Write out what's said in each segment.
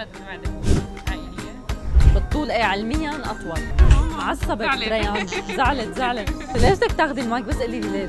مرض بالمعدة. عائلية. بالطول ايه علميا اطول. عصبت ريان، زعلت. ليش بدك تاخذي المايك؟ بس قولي لي ليش.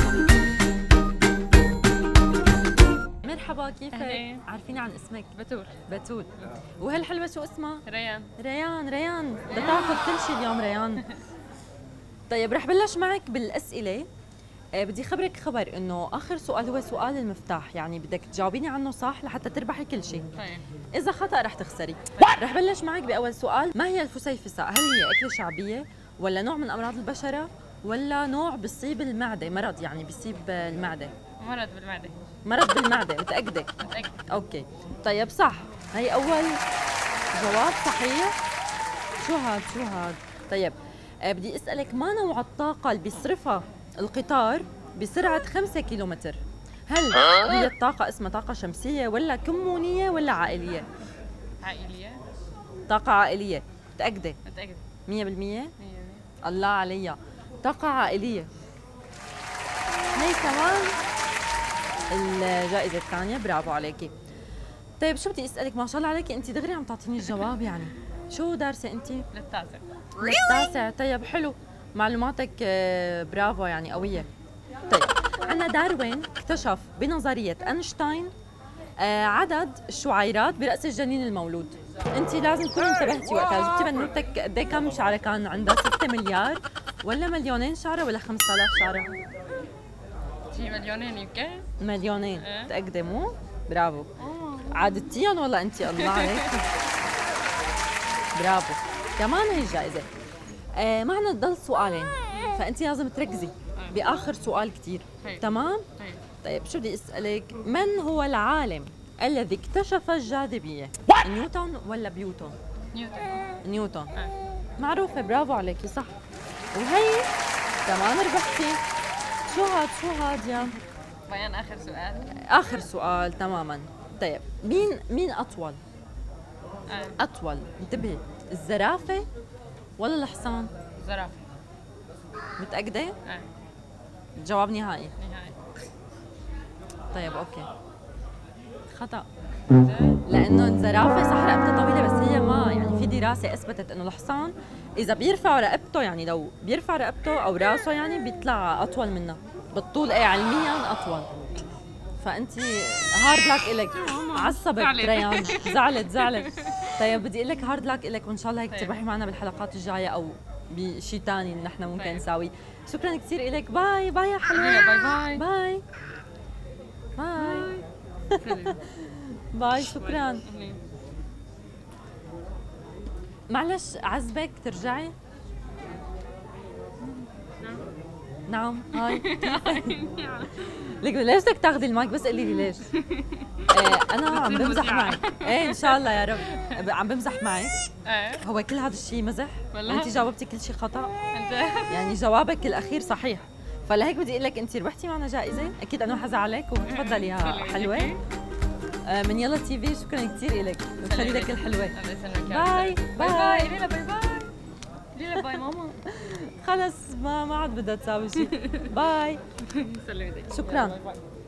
مرحبا، كيفك؟ عارفيني عن اسمك؟ بتول. وهالحلوة شو اسمها؟ ريان بدها تاخذ كل شيء اليوم ريان. طيب رح بلش معك بالاسئله. بدي خبرك خبر انه اخر سؤال هو سؤال المفتاح، يعني بدك تجاوبيني عنه صح لحتى تربحي كل شيء. اذا خطا رح تخسري. رح بلش معك باول سؤال. ما هي الفسيفساء؟ هل هي اكله شعبيه ولا نوع من امراض البشره ولا نوع بيصيب المعده، مرض يعني بيصيب المعده؟ مرض بالمعده. متاكده؟ اوكي طيب صح، هي اول جواب صحيح. شو هاد طيب بدي اسالك، ما نوع الطاقه اللي بيصرفها القطار بسرعة 5 كيلومتر؟ هل هي الطاقة اسمها طاقة شمسية ولا كمونية ولا عائلية؟ طاقة عائلية. متأكدة؟ 100%؟ الله عليها، طاقة عائلية. هي كمان الجائزة الثانية، برافو عليكي. طيب شو بدي اسألك، ما شاء الله عليكي انت دغري عم تعطيني الجواب يعني. شو دارسة انت؟ للتاسع. طيب حلو، معلوماتك برافو يعني قوية. طيب عندنا داروين اكتشف بنظرية أينشتاين عدد الشعيرات برأس الجنين المولود. أنت لازم تكوني انتبهتي وقتها. جبتي بنوتك قد ايه كم شعرة كان عندها؟ 6 مليار ولا مليونين شعرة ولا 5000 شعرة؟ شي مليونين يمكن؟ مليونين. متأكدة مو؟ برافو. عادتيهم والله أنت، الله عليكي. برافو. كمان هي الجائزة. معنا ضل سؤالين، فأنت لازم تركزي بآخر سؤال كتير. تمام؟ طيب شو بدي أسألك، من هو العالم الذي اكتشف الجاذبية؟ نيوتن ولا بيوتون؟ نيوتن. معروفة، برافو عليكي، صح. وهي كمان ربحتي. شو هاد يا بيان؟ آخر سؤال تماما. طيب مين أطول؟ أطول، انتبهي، الزرافة ولا الحصان؟ زرافة. متأكدة؟ جواب نهائي. طيب اوكي، خطأ. لأنه الزرافة صح رقبتها طويلة، بس هي ما يعني في دراسة أثبتت إنه الحصان إذا بيرفع رقبته، يعني لو بيرفع رقبته أو راسه يعني بيطلع أطول منها بالطول. إيه علميا أطول. فأنت هارد لاك إلك. عصبت ريان، زعلت. طيب بدي أقول لك هارد لاك إلك، وإن شاء الله هيك تربحي معنا بالحلقات الجاية أو بشيء ثاني اللي نحن ممكن نساويه. شكرا كثير إلك. باي يا حلوة. باي. شكرا. معلش عزبك ترجعي؟ نعم. هاي ليك ليش بدك تاخذي المايك؟ بس قولي لي ليش. انا عم بمزح معك. ايه ان شاء الله يا رب. عم بمزح معك. هو كل هذا الشيء مزح وانت جاوبتي كل شيء خطا. يعني جوابك الاخير صحيح، فلهيك بدي اقول لك انت ربحتي معنا جائزه. اكيد انا حزعلك وتفضلي يا حلوه من يلا تي في. شكرا كثير لك وخلي لك الحلوه. باي. ليلى باي ماما. خلص ما عاد بدها تساوي شيء. باي. شكرا.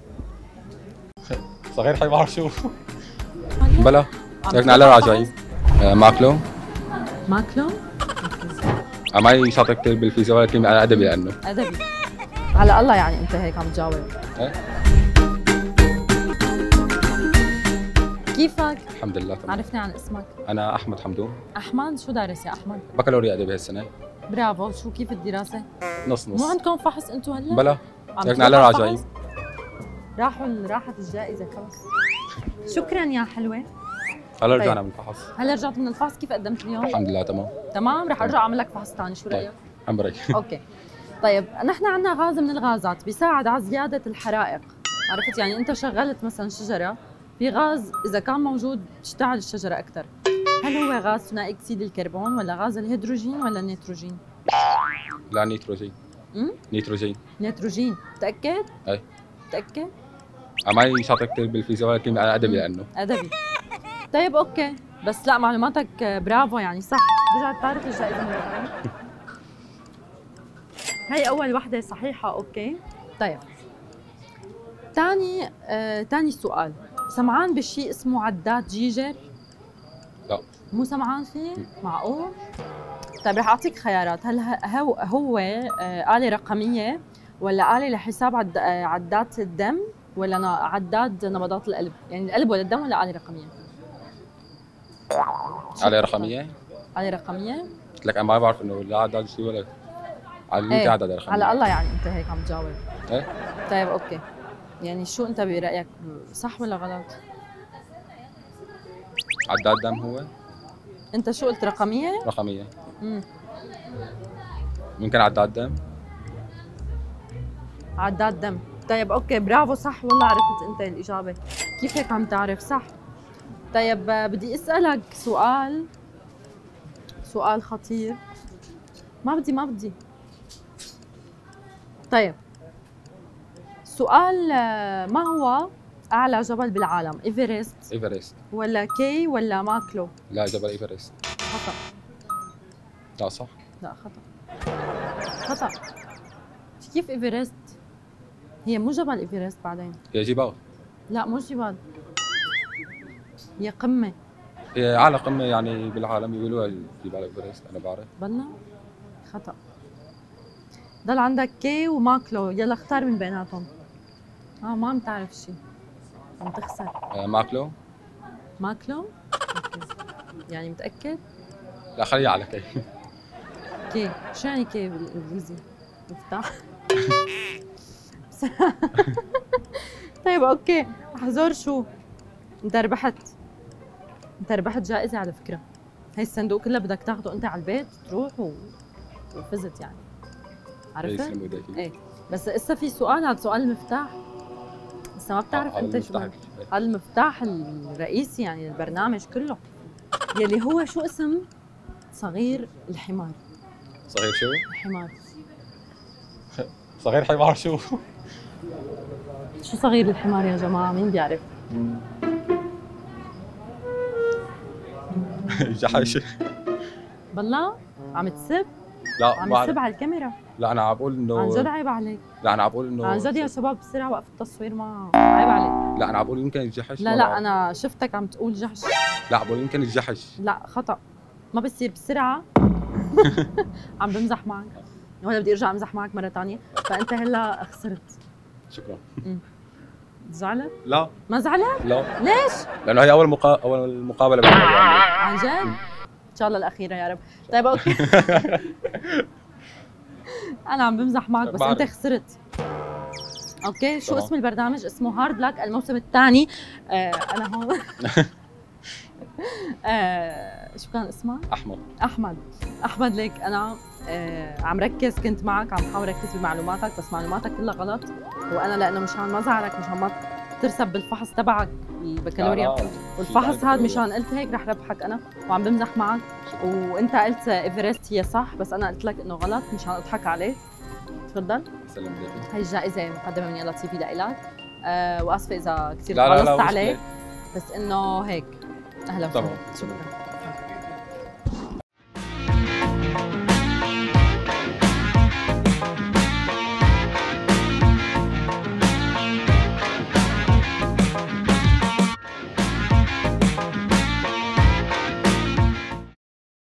صغير حي بعرف شو. بلا تركنا على راجعين. ماكلو معي شاطر كثير بالفيزياء، ولكن انا ادبي. لانه ادبي على الله يعني انت هيك عم تجاوب. كيفك؟ الحمد لله تمام. عرفني عن اسمك. انا احمد حمدون. احمد، شو دارس يا احمد؟ بكالوريا ادبي هالسنه. برافو. شو كيف الدراسه؟ نص مو عندكم فحص انتم هلا؟ بلا تركنا على راجعين. راحت الجائزه خلص. شكرا يا حلوه. هلا رجعنا من الفحص. هلا رجعت من الفحص، كيف قدمت اليوم؟ الحمد لله تمام. رح ارجع اعمل لك فحص ثاني، شو رايك؟ عم بريك. اوكي طيب نحن عندنا غاز من الغازات بيساعد على زياده الحرائق. عرفت يعني انت شغلت مثلا شجره، في غاز اذا كان موجود تشتعل الشجره اكثر. هل هو غاز ثنائي اكسيد الكربون ولا غاز الهيدروجين ولا النيتروجين؟ لا نيتروجين. متاكد؟ اي متاكد؟ معي شاطر كثير بالفيزياء، ولكن انا ادبي. لانه ادبي. طيب اوكي، بس لا معلوماتك برافو يعني صح. رجعت طارت الجائزه مره ثانيه. هي اول وحده صحيحه. اوكي طيب ثاني سؤال. سمعان بشيء اسمه عداد جيجر؟ لا. مو سمعان فيه؟ معقول؟ طيب رح اعطيك خيارات، هل هو آلة رقمية ولا آلة لحساب عدات الدم ولا عداد نبضات القلب؟ يعني القلب ولا الدم ولا آلة رقمية؟ آلة رقمية؟ آلة رقمية؟ قلت لك انا ما بعرف انه لا عداد شيء ولا علمتي عداد رقمية. على الله يعني انت هيك عم تجاوب. ايه؟ طيب اوكي. يعني شو انت برأيك صح ولا غلط؟ عداد دم هو؟ انت شو قلت رقمية؟ رقمية. ممكن عداد دم؟ عداد دم. طيب اوكي برافو صح والله عرفت انت الإجابة. كيف هيك عم تعرف صح؟ طيب بدي اسألك سؤال خطير. ما بدي. طيب سؤال، ما هو أعلى جبل بالعالم؟ إيفرست ولا كي ولا ماكلو؟ لا جبل إيفرست. خطأ. لا صح. لا خطأ. كيف إيفرست؟ هي مو جبل إيفرست بعدين. هي جبال. لا مو جبال. هي قمة. هي أعلى قمة يعني بالعالم بيقولوها جبال إيفرست أنا بعرف. بلى؟ خطأ. ضل عندك كي وماكلو، يلا اختار من بيناتهم. ما عم تعرف شيء. عم تخسر. ماكلو؟ ماكلو؟ اوكي. يعني متأكد؟ لا خليها على كي. كي، شو يعني كي بالانجليزي؟ مفتاح؟ طيب اوكي، حزور شو؟ انت ربحت جائزة على فكرة. هي الصندوق كله بدك تاخده انت على البيت تروح وفزت يعني. عرفت؟ ايه بس هسه في سؤال، هذا سؤال المفتاح. لسه ما بتعرف انت شو هذا المفتاح الرئيسي يعني البرنامج كله، يلي هو شو اسم صغير الحمار؟ صغير شو؟ الحمار. صغير حمار شو؟ شو صغير الحمار يا جماعة؟ مين بيعرف؟ جحش. بالله؟ عم تسب؟ لا عم تسب على الكاميرا. لا انا عم بقول انه عن جد عيب عليك. لا انا عم بقول انه عن جد يا شباب بسرعة وقف التصوير، ما عيب عليك. لا انا عم بقول يمكن الجحش. لا انا شفتك عم تقول جحش. لا عم بقول يمكن الجحش. لا خطأ، ما بصير بسرعة. عم بمزح معك ولا بدي ارجع امزح معك مرة ثانية، فانت هلا خسرت. شكرا. زعلت؟ لا ما زعلت؟ لا. ليش؟ لانه هي اول مقابلة بيننا يعني. عن جد؟ ان شاء الله الأخيرة يا رب. طيب اوكي. أنا عم بمزح معك بس أنت خسرت. اوكي شو اسم البرنامج؟ اسمه هارد لك الموسم الثاني. أنا هون. شو كان اسمه؟ أحمد ليك أنا عم ركز، كنت معك عم حاول ركز بمعلوماتك بس معلوماتك كلها غلط، وأنا لأنه مشان ما زعلك مشان ما ترسب بالفحص تبعك البكالوريا، والفحص هذا مشان قلت هيك رح ربحك انا وعم بمزح معك، وانت قلت ايفرست هي صح بس انا قلت لك انه غلط مشان اضحك عليك. تفضل. سلام عليكم. هي الجائزه مقدمه من يلا تي في لإلك. واسفه اذا كثير خلصت عليك بس انه هيك. اهلا وسهلا. شكرا.